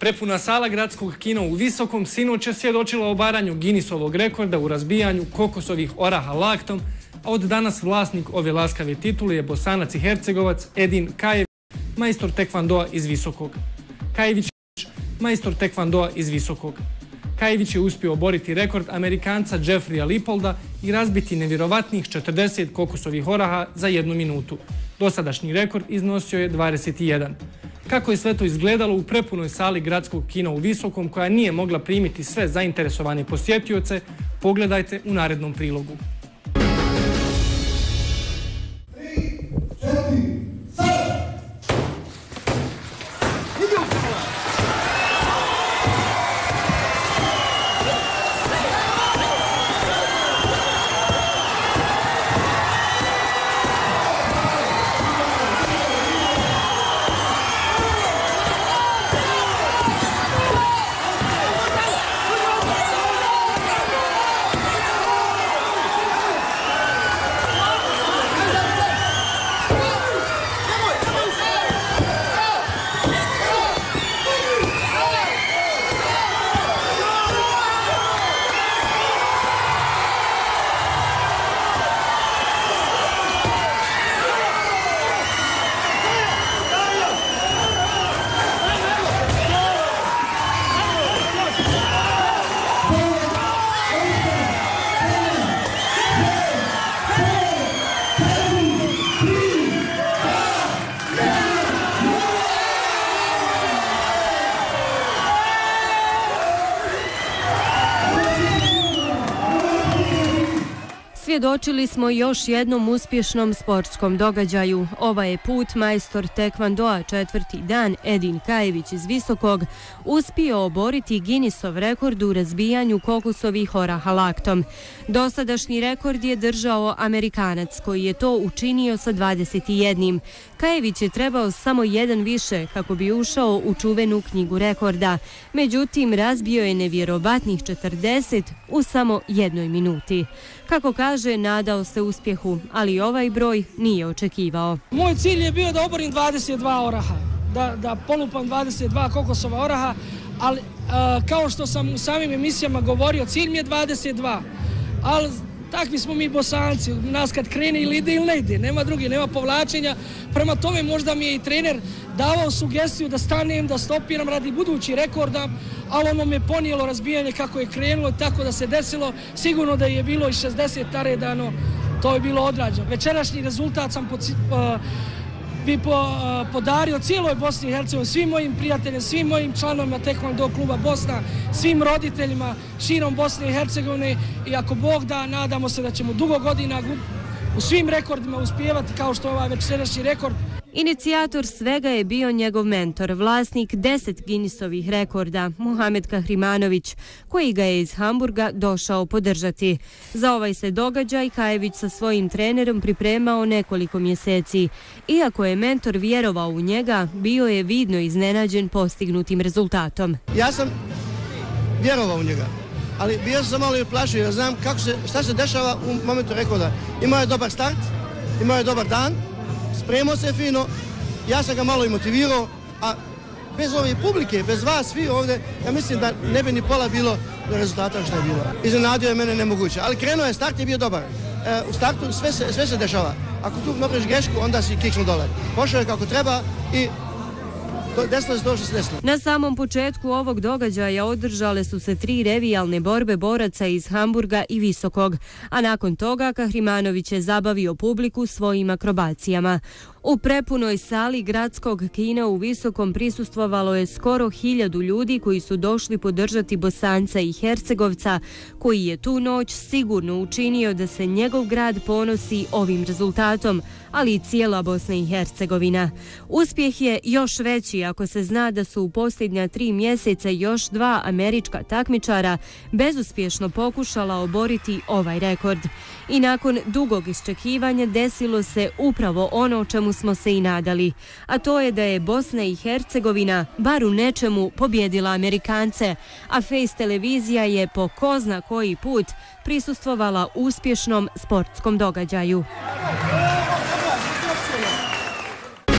Prepuna sala gradskog kina u Visokom sinoć je svjedočila obaranju Guinnessovog rekorda u razbijanju kokosovih oraha laktom, a od danas vlasnik ove laskave titule je Bosanac i Hercegovac Edin Kajević, majstor tekvandoa iz Visokog. Kajević je uspio oboriti rekord Amerikanca Jeffreya Lipolda i razbiti nevjerovatnih 40 kokosovih oraha za 1 minutu. Dosadašnji rekord iznosio je 21. Kako je sve to izgledalo u prepunoj sali gradskog kina u Visokom, koja nije mogla primiti sve zainteresovane posjetioce, pogledajte u narednom prilogu. Svjedočili smo još jednom uspješnom sportskom događaju. Ovaj je put majstor tekvandoa 4. dan Edin Kajević iz Visokog uspio oboriti Guinnessov rekord u razbijanju kokosovih oraha laktom. Dosadašnji rekord je držao Amerikanac, koji je to učinio sa 21. Kajević je trebao samo jedan više kako bi ušao u čuvenu knjigu rekorda. Međutim, razbio je nevjerovatnih 40 u samo 1 minuti. Kako kaže, nadao se uspjehu, ali ovaj broj nije očekivao. Moj cilj je bio da oborim 22 oraha, da polupam 22 kokosova oraha, ali kao što sam u samim emisijama govorio, cilj mi je 22, ali takvi smo mi Bosanci, nas kad krene ili ide ili ne ide, nema drugi, nema povlačenja. Prema tome možda mi je i trener davao sugestiju da stanem, da stopiram radi budući rekorda, ali ono me ponijelo razbijanje kako je krenulo, tako da se desilo. Sigurno da je bilo i 60 naredano, to je bilo odrađeno. Večerašnji rezultat sam bi podario cijeloj Bosni i Hercegovini, svim mojim prijateljima, svim mojim članovima Tekvando kluba Bosna, svim roditeljima širom Bosne i Hercegovine, i ako Bog da, nadamo se da ćemo dugo godina u svim rekordima uspijevati kao što je ovaj večerašnji rekord. Inicijator svega je bio njegov mentor, vlasnik 10 Guinnessovih rekorda, Muhamed Kahrimanović, koji ga je iz Hamburga došao podržati. Za ovaj se događaj Kajević sa svojim trenerom pripremao nekoliko mjeseci. Iako je mentor vjerovao u njega, bio je vidno iznenađen postignutim rezultatom. Ja sam vjerovao u njega, ali bio sam malo i plašio, jer znam šta se dešava u momentu rekorda. Imao je dobar start, imao je dobar dan, spremao se fino, ja sam ga malo i motivirao, a bez ove publike, bez vas svi ovdje, ja mislim da ne bi ni pola bilo do rezultata što je bilo. Iznenadio je mene nemoguće, ali krenuo je, start je bio dobar. U startu sve se dešava. Ako tu napraviš grešku, onda si kiksnu dole. Pošao je kako treba i desilo se to što se desilo. Na samom početku ovog događaja održale su se 3 revijalne borbe boraca iz Hamburga i Visokog, a nakon toga Kahrimanović je zabavio publiku svojim akrobacijama. U prepunoj sali gradskog kina u Visokom prisustvovalo je skoro 1000 ljudi koji su došli podržati Bosanca i Hercegovca, koji je tu noć sigurno učinio da se njegov grad ponosi ovim rezultatom, ali i cijela Bosna i Hercegovina. Uspjeh je još veći ako se zna da su u posljednja 3 mjeseca još 2 američka takmičara bezuspješno pokušala oboriti ovaj rekord. I nakon dugog iščekivanja desilo se upravo ono o čemu smo se i nadali, a to je da je Bosna i Hercegovina bar u nečemu pobjedila Amerikance, a Face televizija je po ko zna koji put prisustvovala uspješnom sportskom događaju.